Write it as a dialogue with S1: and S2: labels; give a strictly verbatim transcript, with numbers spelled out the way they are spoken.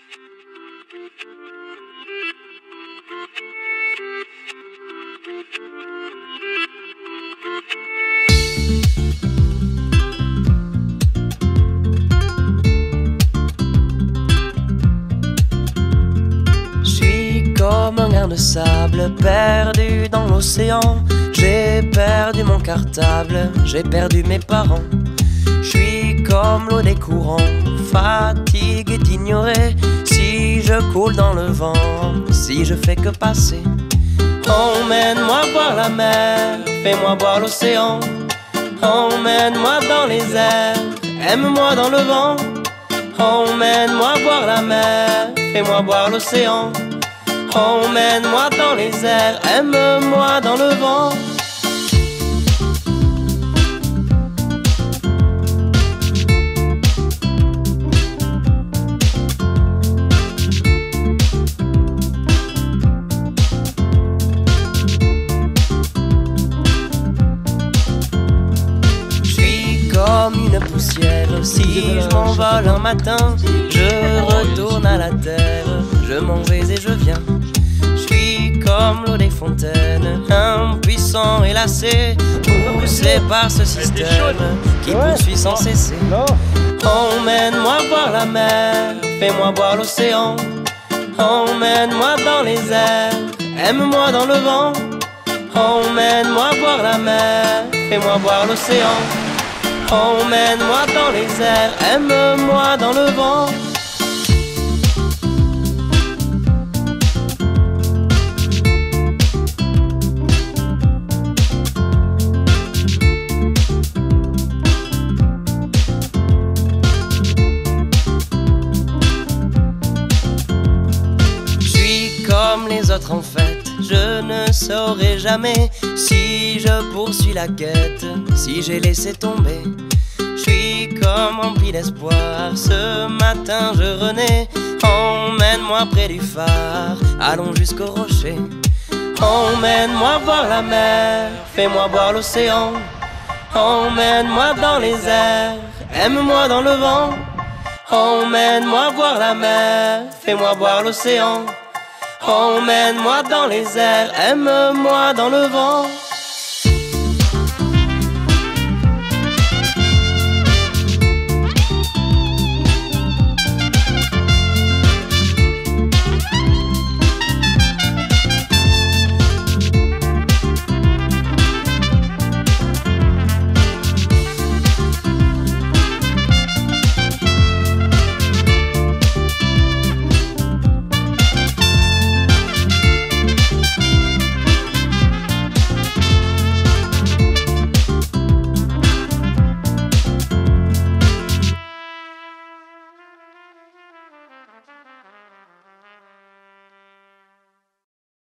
S1: Comme un grain de sable perdu dans l'océan. J'ai perdu mon cartable, j'ai perdu mes parents. Je suis comme l'eau des courants, fatigué d'ignorer. Si je coule dans le vent, si je fais que passer. Emmène-moi voir la mer, fais-moi voir l'océan. Emmène-moi dans les airs, aime-moi dans le vent. Emmène-moi voir la mer, fais-moi voir l'océan. Emmène-moi dans les airs, aime-moi dans le vent. Je suis comme une poussière, si je m'envole un matin, je retourne à la terre, je m'en vais et je viens. Je suis comme l'eau des fontaines, impuissant et lassé, poussé par ce système qui poursuit sans cesser. Emmène-moi voir la mer, fais-moi voir l'océan. Emmène-moi dans les airs, aime-moi dans le vent. Emmène-moi voir la mer, fais-moi voir l'océan. Emmène-moi dans les airs, aime-moi dans le vent. Comme les autres en fait, je ne saurai jamais si je poursuis la quête, si j'ai laissé tomber. Je suis comme rempli d'espoir, ce matin je renais. Emmène-moi près du phare, allons jusqu'au rocher. Emmène-moi voir la mer, fais-moi voir l'océan. Emmène-moi dans les airs, aime-moi dans le vent. Emmène-moi voir la mer, fais-moi voir l'océan. Emmène-moi dans les airs, aime-moi dans le vent.